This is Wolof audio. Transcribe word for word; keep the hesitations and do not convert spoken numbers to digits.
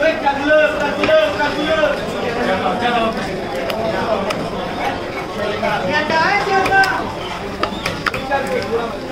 Pegang gula, pegang gula, pegang gula. Ni ada aja tak?